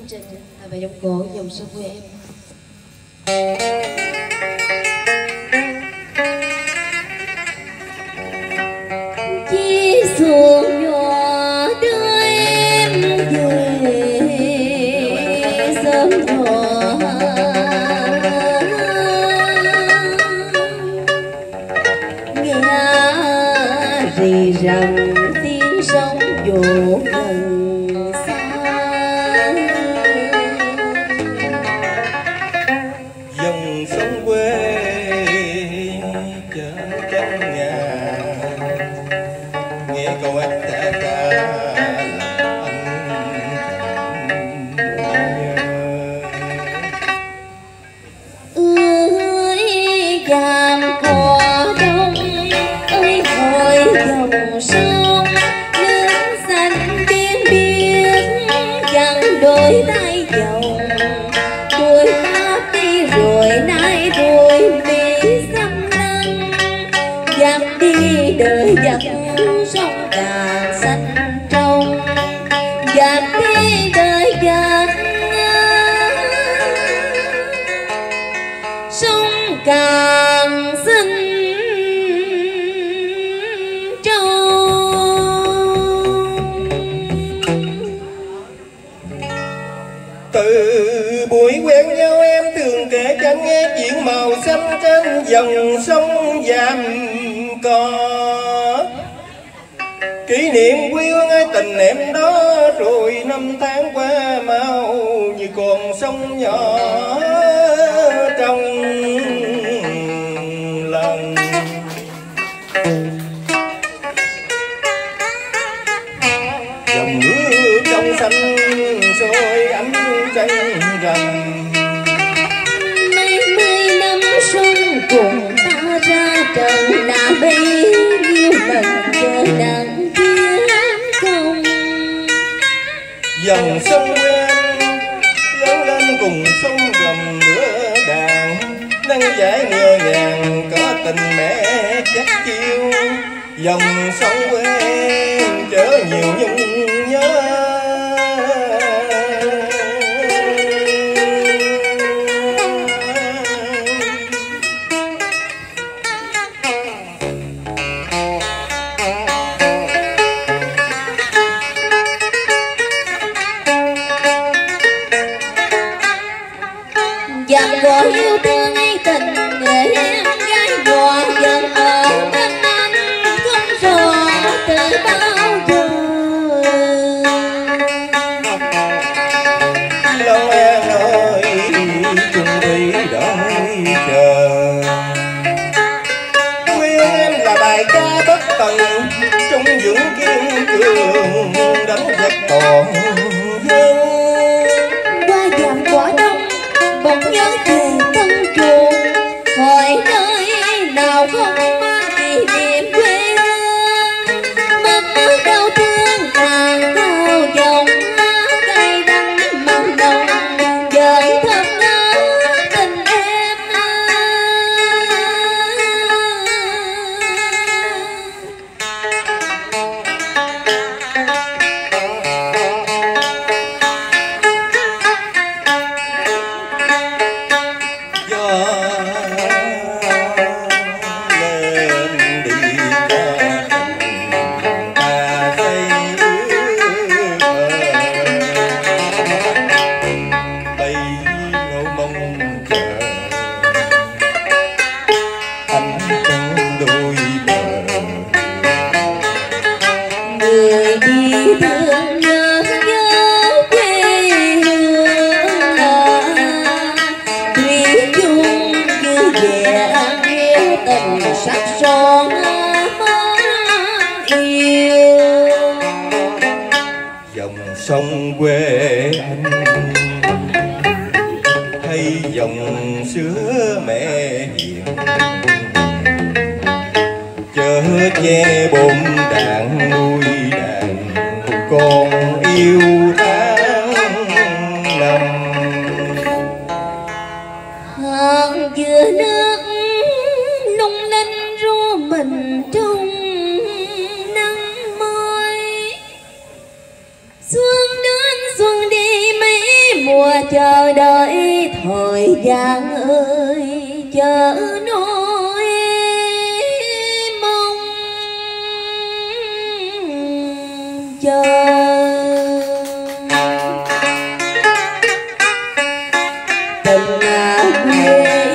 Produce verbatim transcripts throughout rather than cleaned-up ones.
chương trình là bài giọng cổ dòng sông quê em. Chi xuồng nhỏ đưa em về sớm nhỏ, nghe rì rầm tiếng sóng vỗ gần xa. Dòng sông quê chở trong nhà, nghe câu hát ta ta làm anh nhớ. Ơi dàm cỏ đông, ơi hồi dòng sông nước xanh biên biếc chẳng đôi tay dòng. Tuổi ta đi rồi nay rồi bị xăm lăng, dắt đi đời dắt sông càng xanh trong, dắt đi đời dắt sông càng xanh trong. Từ buổi quen nhau em thường kể cho anh nghe chuyện màu xanh trên dòng sông Vàm Cỏ. Kỷ niệm quê hương ai tình em đó, rồi năm tháng qua mau như con sông nhỏ trong lòng. Dòng nước trong xanh soi ánh trăng rằm. Mấy mươi năm sông cùng ta ra trận là bấy nhiêu lần chờ đặng kiếm công. Dòng sông quen lớn lên cùng sông gầm lửa đàn, nắng giải ngơ ngàng có tình mẹ chắc chiêu. Dòng sông quen chở nhiều nhung nhớ. Dàm gọi yêu thương hay tình người em gái đò dần ở bên anh không rõ từ bao giờ. Lòng em ơi chung thủy đợi chờ. Quê hương em là bài ca bất tận, trong vững kiên cường đánh giặc còn hơn. Qua dàm quả đông bỗng nhớ về thân chuồng, hỏi nơi nào không mang kỷ niệm quê hương. Mất đau thương càng cao dòng cây đắng mặn nồng, dần thơm nhớ tình em. Người đi thương nhớ nhớ quê hương, thủy chung như vẹn yêu tình sắc son mến yêu. Dòng sông quê anh hay dòng xưa mẹ hiền, chở che bồn đàn nuôi đàn con yêu tháng năm. Hòn dừa nước lung linh ru mình trong nắng môi, xuân đến xuân đi mấy mùa chờ đợi thời gian ơi chờ nỗi mong chờ. Tình quê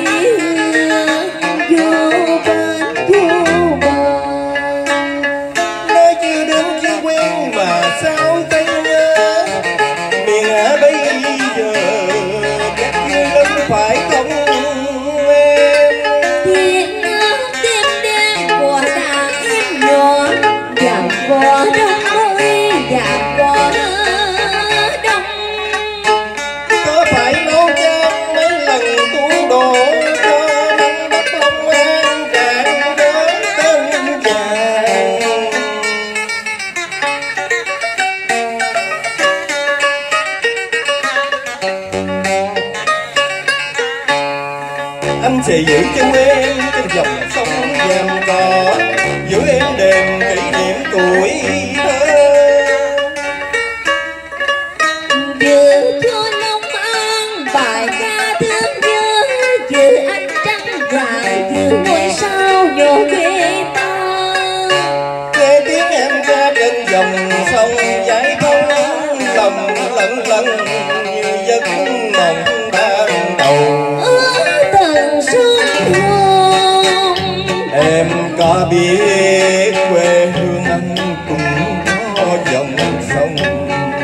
vô bên vô bờ, nơi chưa đến chưa quen mà sao tay nhớ. Miền Hạ bây giờ chắc chưa lắm phải không em? tiếng tim đen của đàn em nhỏ dạo qua đông ơi dạo qua đông. Có phải nấu cơm mấy lần tu đổ cho nắng đất long an càng nhớ tên chàng? Anh sẽ giữ chân em trên dòng sông vàm cỏ, giữ em đềm kỷ niệm tuổi thơ. Vừa cho Long An bài ca thương nhớ, vừa ánh trăng dài vừa ngôi sao nhỏ quê ta. Nghe tiếng em ca trên dòng sông giải thông, lòng lẫn lẫn như giấc mộng ban đầu. Ở tận sương hương Em có biết quê hương anh cũng có dòng sông